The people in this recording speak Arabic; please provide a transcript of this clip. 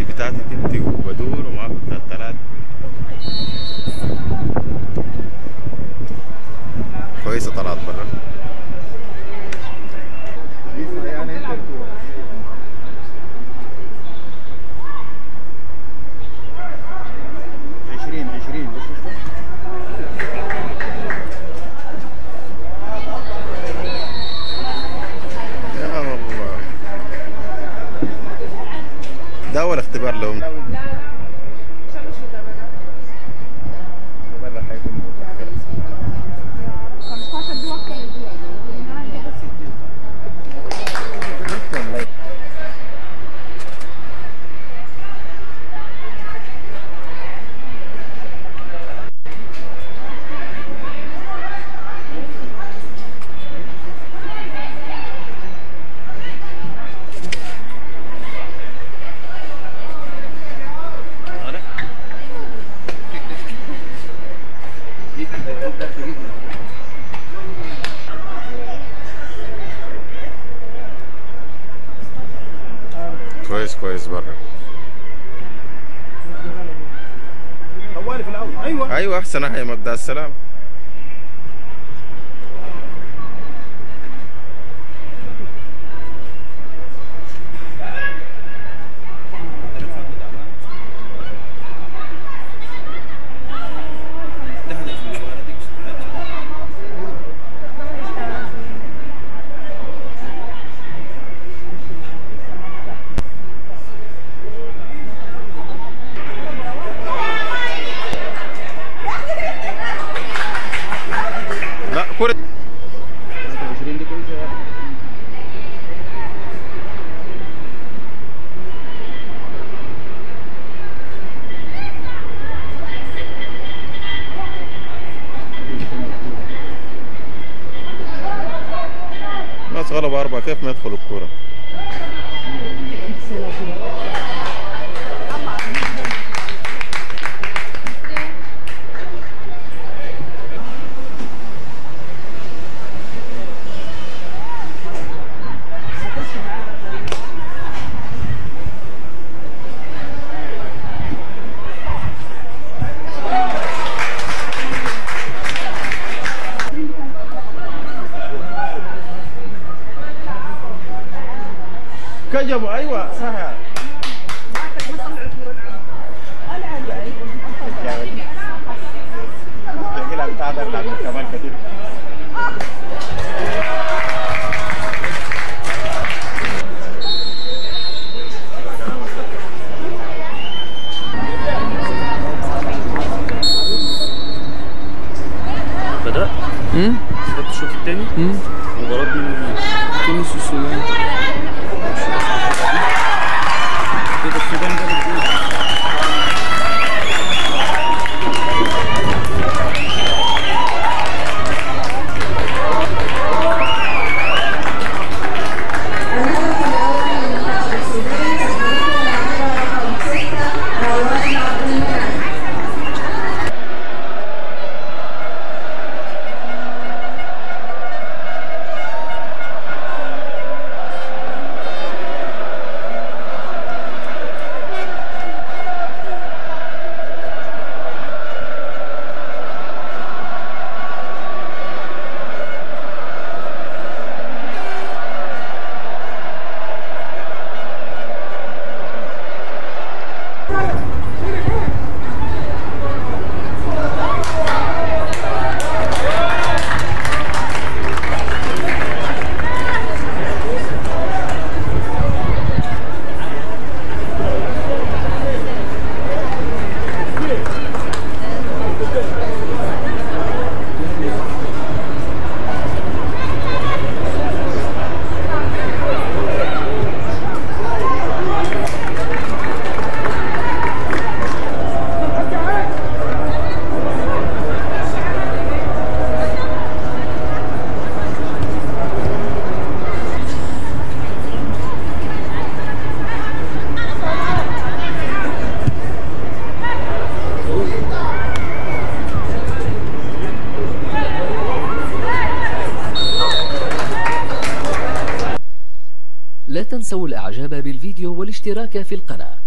دي بتاعتك انت وبدور ومعاكم بتاعت ثلاثة. كويسة طلعت برا. يا والله ده أول اختبار لهم. كويس كويس برا. طوالي في الاول. ايوه احسن ناحيه مبدأ السلام. لا كرة 23 دي كويسه. ناس غلبة أربعة كيف ما يدخلوا الكورة. كجبوا ايوه صح. كده بتاع ده بتاع كمان كتير. بدأ؟ بدأت الشوط الثاني؟ مباراة من تونس والسودان. كده السودان جابت جول. لا تنسوا الاعجاب بالفيديو والاشتراك في القناة.